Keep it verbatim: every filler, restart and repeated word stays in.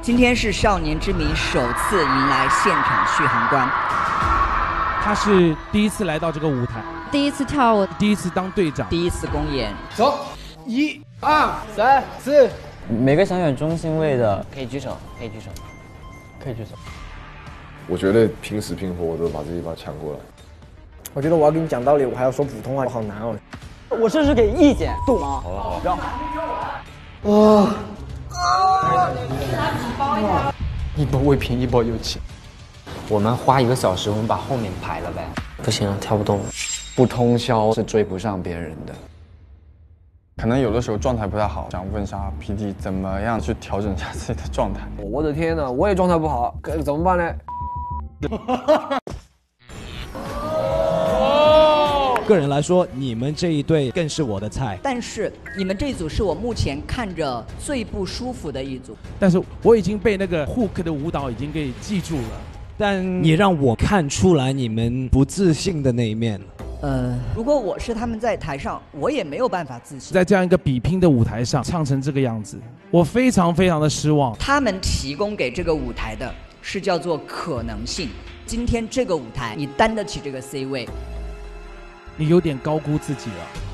今天是少年之谜首次迎来现场续航官， 他是第一次来到这个舞台， 第一次跳舞， 第一次当队长， 第一次公演。 走，一、二、三、四。 每个想选中心位的可以举手，可以举手，可以举手。 我觉得拼死拼活我都把这一把抢过来。 我觉得我要跟你讲道理，我还要说普通话，好难哦。 我试试给意见，动啊！ 好了好了， 让。 哦。 一波未平，一波又起。 我们花一个小时，我们把后面排了呗。不行，跳不动。 不通宵是追不上别人的。 可能有的时候状态不太好，想问一下 P D 怎么样去调整一下自己的状态。 我的天哪，我也状态不好，怎么办呢？ 个人来说，你们这一队更是我的菜。 但是你们这组是我目前看着最不舒服的一组。 但是我已经被那个 Hook 的舞蹈已经给记住了。 但你让我看出来你们不自信的那一面。 呃，如果我是他们在台上，我也没有办法自信。 在这样一个比拼的舞台上唱成这个样子，我非常非常的失望。 他们提供给这个舞台的是叫做可能性。今天这个舞台，你担得起这个 C 位。 你有点高估自己了。